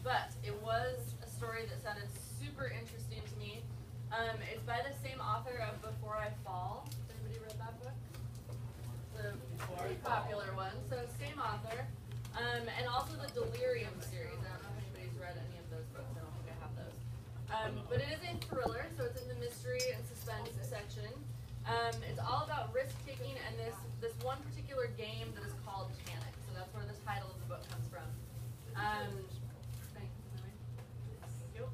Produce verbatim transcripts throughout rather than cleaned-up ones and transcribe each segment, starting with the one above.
but it was a story that sounded super interesting to me. Um, it's by the same author of Before I Fall. Has anybody read that book? It's a pretty popular one. So same author. Um, and also the Delirium series. I don't know if anybody's read any of those books. I don't think I have those. Um, but it is a thriller, so it's in the mystery and suspense section. Um, it's all about risk-taking and this, this one particular game that is called Panic. So that's where the title of the book comes from. Um, thank you.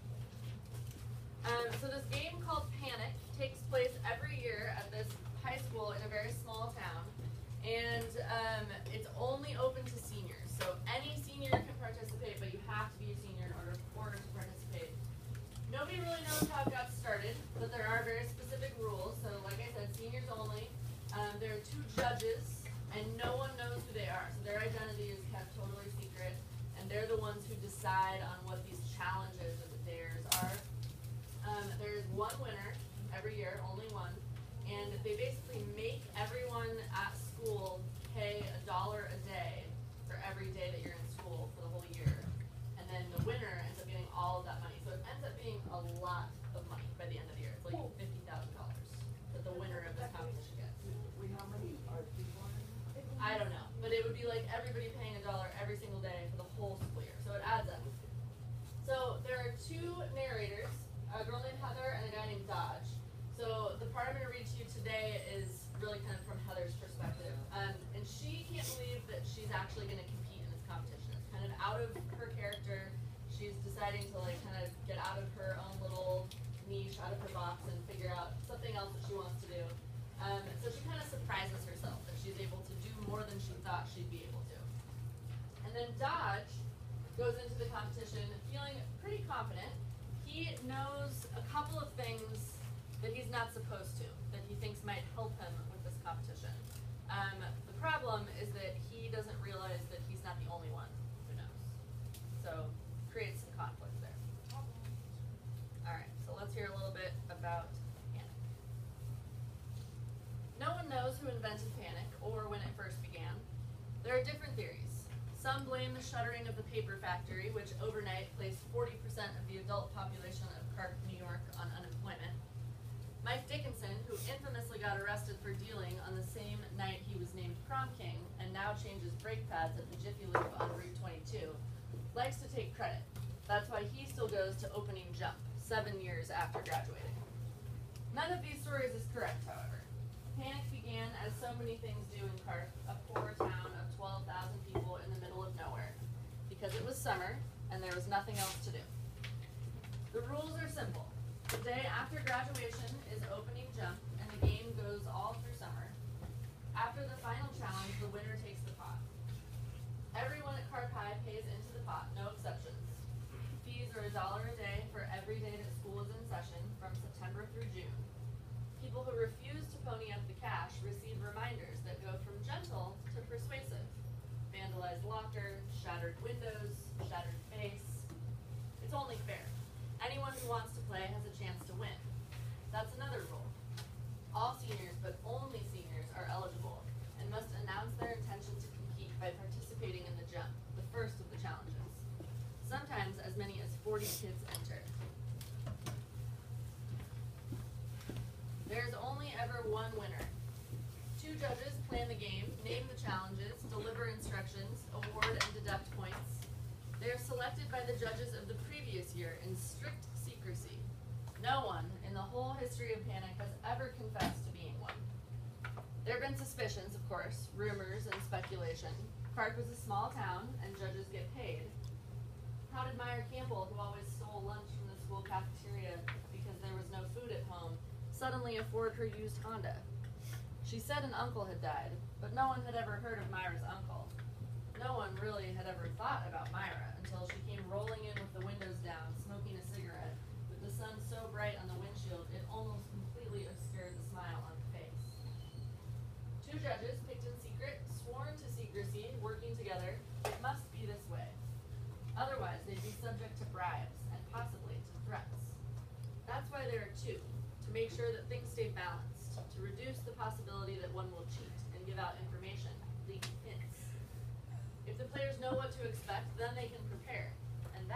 Um, so this game called Panic takes place every year at this high school in a very small town. And um, it's only open to seniors. So any senior can participate, but you have to be a senior in order, order to participate. Nobody really knows how it got started, but there are very specific rules. So like I said, seniors only. Um, there are two judges, and no one knows who they are. So their identity is kept totally secret, and they're the ones who decide on what these challenges or the dares are. Um, there is one winner every year, only one, and they basically make everyone at school pay a dollar a day for every day that you're in school for the whole year. And then the winner ends up getting all of that money. So it ends up being a lot of money by the end of the year. It's like fifty thousand dollars that the winner of this competition gets. Wait, how many are people in it? I don't know, but it would be like everybody paying a dollar every single day for the whole school year. So it adds up. So there are two narrators, a girl named Heather and a guy named Dodge. So the part I'm going to read to you today is really kind of from Heather's perspective. Um, and she can't believe that she's actually going to compete in this competition. It's kind of out of her character. She's deciding to like kind of get out of her own little niche, out of her box, and figure out something else that she wants to do. Um, so she kind of surprises herself that she's able to do more than she thought she'd be able to. And then Dodge goes into the competition feeling pretty confident. He knows a couple of things that he's not supposed to, that he thinks might help him with this competition. Um, the problem is that he doesn't realize that he's not the only one who knows. So creates some conflict there. All right, so let's hear a little bit about Panic. No one knows who invented Panic or when it first began. There are different theories. Some blame the shuttering of the paper factory, which overnight placed forty percent of the adult population of Clark, New York on unemployment. Mike Dickinson, who infamously got arrested for dealing on the same night he was named prom king and now changes brake pads at the Jiffy Lube on Route twenty-two, likes to take credit. That's why he still goes to opening jump, seven years after graduating. None of these stories is correct, however. Panic began, as so many things do in Clark, a poor town of twelve thousand people in the middle of nowhere, because it was summer and there was nothing else to do. The rules are simple. The day after graduation is opening jump, and the game goes all through summer. After the final challenge, the winner takes the pot. Everyone at Clark High pays into the pot, no exceptions. Fees are a dollar a day for every day that school is in session from September through June. People who refuse to pony up the cash receive reminders that go from gentle to persuasive. Vandalized locker, shattered windows, shattered face. It's only fair. Anyone who wants to play has a chance to win. That's another rule. All seniors, but only seniors, are eligible and must announce their intention to compete by participating in the jump, the first of the challenges. Sometimes as many as forty kids enter. There's only ever one winner. Two judges plan the game, name the challenges, deliver instructions, award and deduct points. They are selected by the judges of the previous year in strict secrecy. No one in the whole history of Panic has ever confessed to being one. There have been suspicions, of course, rumors and speculation. Clark was a small town and judges get paid. How did Myra Campbell, who always stole lunch from the school cafeteria because there was no food at home, suddenly afford her used Honda? She said an uncle had died, but no one had ever heard of Myra's uncle. No one really had ever thought about Myra until she came rolling in with the windows down, smoking a cigarette, with the sun so bright on the windshield it almost completely obscured the smile on her face. Two judges, picked in secret, sworn to secrecy, working together. It must be this way. Otherwise, they'd be subject to bribes and possibly to threats. That's why there are two, to make sure that things stay balanced, to reduce the possibility that one will cheat and give out information, leak hints. If the players know what to expect, then they can prepare, and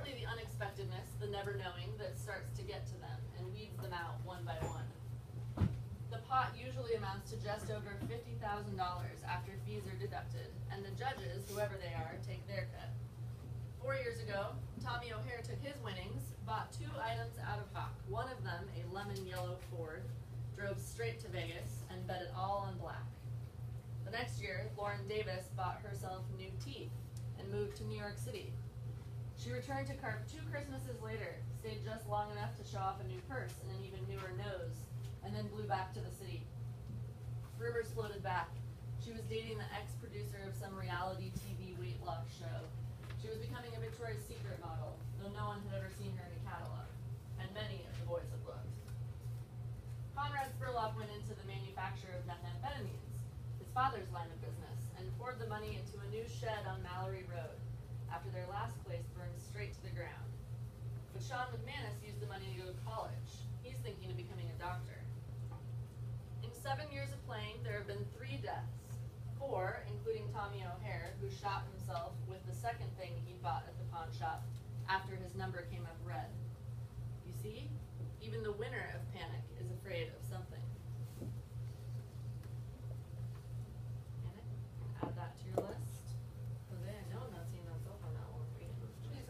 partly the unexpectedness, the never knowing, that starts to get to them and weeds them out one by one. The pot usually amounts to just over fifty thousand dollars after fees are deducted, and the judges, whoever they are, take their cut. Four years ago, Tommy O'Hare took his winnings, bought two items out of hock. One of them, a lemon yellow Ford, drove straight to Vegas and bet it all on black. The next year, Lauren Davis bought herself new teeth and moved to New York City. She returned to Carp two Christmases later, stayed just long enough to show off a new purse and an even newer nose, and then blew back to the city. Rumors floated back. She was dating the ex-producer of some reality T V weight loss show. She was becoming a Victoria's Secret model, though no one had ever seen her in a catalog, and many of the boys had looked. Conrad Spurlock went into the manufacture of methamphetamines, his father's line of business, and poured the money into a new shed on Mallory Road, after their last place burned straight to the ground. But Sean McManus used the money to go to college. He's thinking of becoming a doctor. In seven years of playing, there have been three deaths. Four, including Tommy O'Hare, who shot himself with the second thing he bought at the pawn shop after his number came up red. You see, even the winner of Panic is afraid of something.